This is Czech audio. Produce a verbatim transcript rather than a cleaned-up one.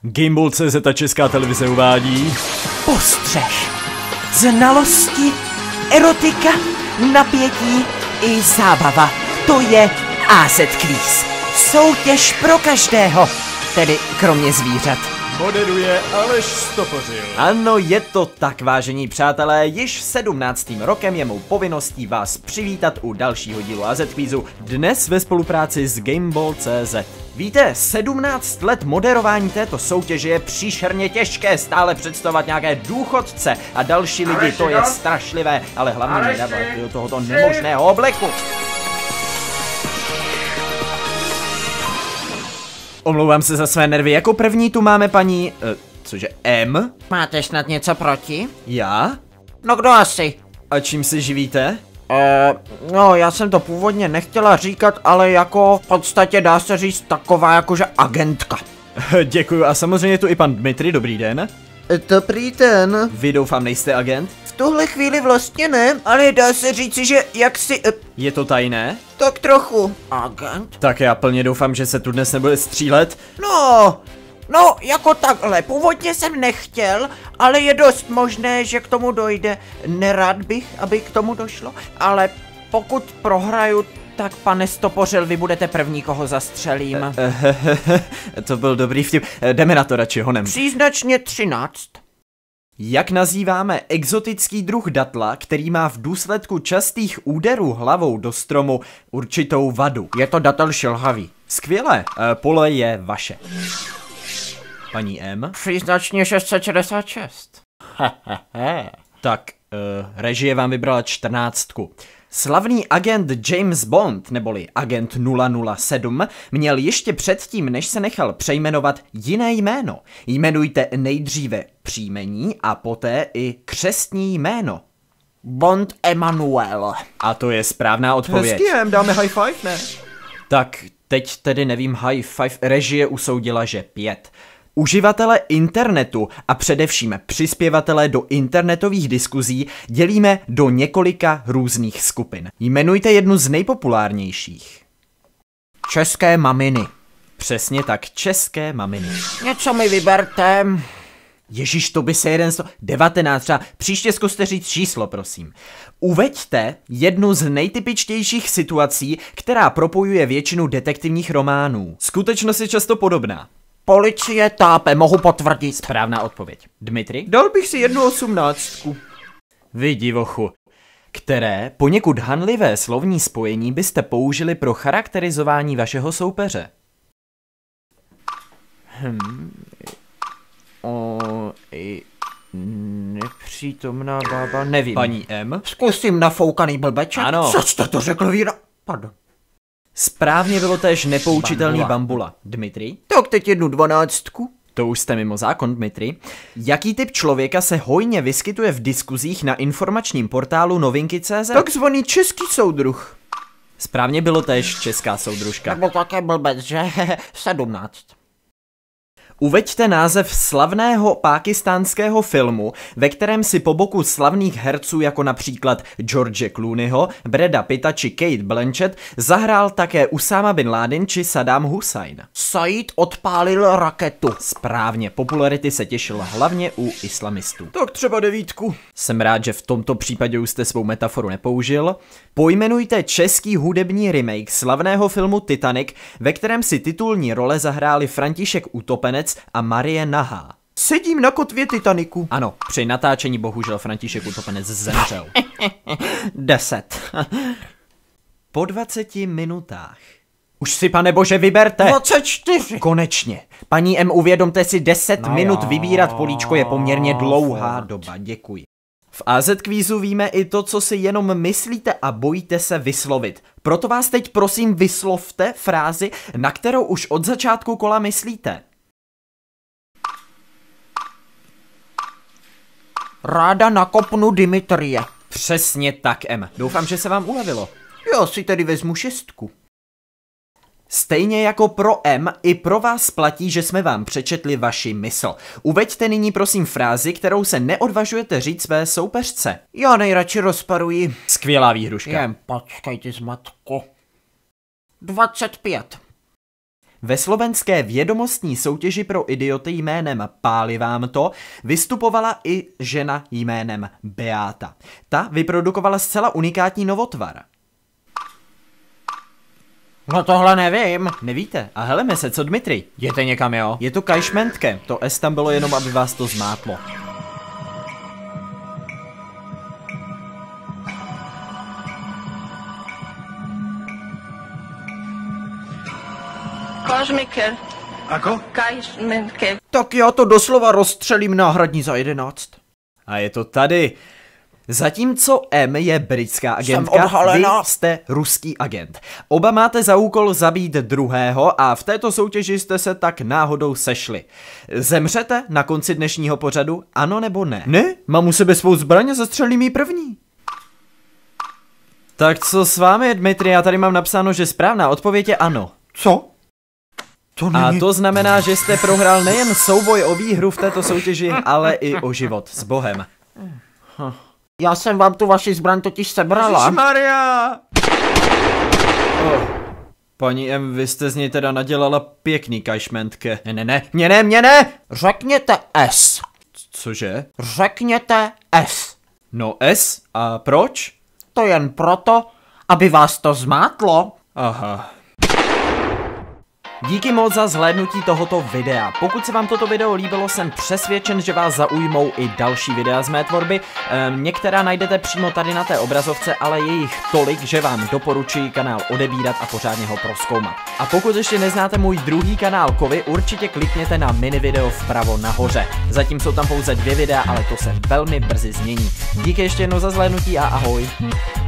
Gameball tečka cé zet a Česká televize uvádí Postřeh, znalosti, erotika, napětí i zábava. To je á zet Quiz. Soutěž pro každého, tedy kromě zvířat. Moderuje Aleš Stopořil. Ano, je to tak, vážení přátelé, již sedmnáctým rokem je mou povinností vás přivítat u dalšího dílu á zet Quizu, dnes ve spolupráci s Gameball tečka cé zet. Víte, sedmnáct let moderování této soutěže je příšerně těžké, stále představovat nějaké důchodce a další lidi, to je strašlivé, ale hlavně nedávat do tohoto nemožného obleku. Omlouvám se za své nervy, jako první tu máme paní, uh, cože, M? Máte snad něco proti? Já? No kdo asi? A čím se živíte? Eh, no já jsem to původně nechtěla říkat, ale jako v podstatě dá se říct taková jakože agentka. Děkuju a samozřejmě tu i pan Dmitry, dobrý den. Dobrý den. Vy doufám nejste agent? V tuhle chvíli vlastně ne, ale dá se říci, že jak si... Uh, Je to tajné? tak trochu. Agent? Tak já plně doufám, že se tu dnes nebude střílet. No, no jako takhle, původně jsem nechtěl, ale je dost možné, že k tomu dojde. Nerad bych, aby k tomu došlo, ale pokud prohraju, tak pane Stopořil, vy budete první, koho zastřelím. To byl dobrý vtip. Jdeme na to radši honem. Příznačně třináct. Jak nazýváme exotický druh datla, který má v důsledku častých úderů hlavou do stromu určitou vadu? Je to datel šilhavý. Skvěle, e, pole je vaše. Paní M? Příznačně šest set šedesát šest. Tak, e, režie vám vybrala čtrnáctku. Slavný agent James Bond, neboli agent nula nula sedm, měl ještě předtím, než se nechal přejmenovat, jiné jméno. Jmenujte nejdříve příjmení a poté i křestní jméno. Bond Emanuel. A to je správná odpověď. Hezky jem, dáme high five, ne? Tak, teď tedy nevím, high five, režie usoudila, že pět. Uživatelé internetu a především přispěvatelé do internetových diskuzí dělíme do několika různých skupin. Jmenujte jednu z nejpopulárnějších. České maminy. Přesně tak, české maminy. Něco mi vyberte. Ježíš, to by se jeden z toho... devatenáct třeba. Příště zkuste říct číslo, prosím. Uveďte jednu z nejtypičtějších situací, která propojuje většinu detektivních románů. Skutečnost je často podobná. Policie tápe, mohu potvrdit. Správná odpověď. Dmitry? Dal bych si jednu osmnáctku. Vy divochu. Které poněkud hanlivé slovní spojení byste použili pro charakterizování vašeho soupeře? Hm. O, i, nepřítomná bába, nevím. Paní M? Zkusím nafoukaný blbeček. Ano. Co jste to řekl, Víra? Pardon. Správně bylo též nepoučitelný Bambula. bambula. Dmitry? Tak teď jednu dvanáctku. To už jste mimo zákon, Dmitry. Jaký typ člověka se hojně vyskytuje v diskuzích na informačním portálu novinky tečka cé zet? Takzvaný český soudruh. Správně bylo též česká soudružka. Nebo také blbec, že? sedmnáct. Uveďte název slavného pákistánského filmu, ve kterém si po boku slavných herců jako například George Clooneyho, Brada Pitta či Kate Blanchett zahrál také Usáma bin Laden či Saddam Hussein. Said odpálil raketu. Správně, popularity se těšil hlavně u islamistů. Tak třeba devítku. Jsem rád, že v tomto případě už jste svou metaforu nepoužil. Pojmenujte český hudební remake slavného filmu Titanic, ve kterém si titulní role zahráli František Utopenec a Marie Nahá. Sedím na kotvě Titaniku. Ano, při natáčení bohužel František Utopenec zemřel. Deset. Po dvaceti minutách. Už si, pane bože, vyberte. dvacet čtyři. Konečně. Paní M, uvědomte si, deset No minut jo. vybírat políčko je poměrně dlouhá furt. doba, děkuji. V á zet Quizu víme i to, co si jenom myslíte a bojíte se vyslovit. Proto vás teď prosím vyslovte frázi, na kterou už od začátku kola myslíte. Ráda nakopnu Dimitrie. Přesně tak, M. Doufám, že se vám ulevilo. Já si tedy vezmu šestku. Stejně jako pro M, i pro vás platí, že jsme vám přečetli vaši mysl. Uveďte nyní prosím frázi, kterou se neodvažujete říct své soupeřce. Já nejradši rozparuji. Skvělá výhruška. Jen počkejte, zmatku. dvacet pět. Ve slovenské vědomostní soutěži pro idioty jménem Páli vám to vystupovala i žena jménem Beáta. Ta vyprodukovala zcela unikátní novotvar. No tohle nevím. Nevíte? A heleme se, co Dmitry? Jděte někam, jo? Je to kajšmentke, to S tam bylo jenom, aby vás to zmátlo. Kajšmenker. Ako? Kajšmenker. Tak já to doslova rozstřelím náhradní za jedenáct. A je to tady. Zatímco M je britská agentka, vy odhalena. jste ruský agent. Oba máte za úkol zabít druhého a v této soutěži jste se tak náhodou sešli. Zemřete na konci dnešního pořadu, ano nebo ne? Ne, mám u sebe svou zbraň a zastřelím jí první. Tak co s vámi, Dmitry? Já tady mám napsáno, že správná odpověď je ano. Co? To není... A to znamená, že jste prohrál nejen souboj o výhru v této soutěži, ale i o život s Bohem. Hm. Já jsem vám tu vaši zbraň totiž sebrala. Ježišmarja! Oh. Paní M, vy jste z něj teda nadělala pěkný kajšmentke. Ne, ne, ne, mě ne, mě ne! Řekněte S. Cože? Řekněte S. No S, a proč? To jen proto, aby vás to zmátlo. Aha. Díky moc za zhlédnutí tohoto videa. Pokud se vám toto video líbilo, jsem přesvědčen, že vás zaujmou i další videa z mé tvorby. Ehm, některá najdete přímo tady na té obrazovce, ale je jich tolik, že vám doporučuji kanál odebírat a pořádně ho prozkoumat. A pokud ještě neznáte můj druhý kanál Kovy, určitě klikněte na mini video vpravo nahoře. Zatím jsou tam pouze dvě videa, ale to se velmi brzy změní. Díky ještě jednou za zhlédnutí a ahoj.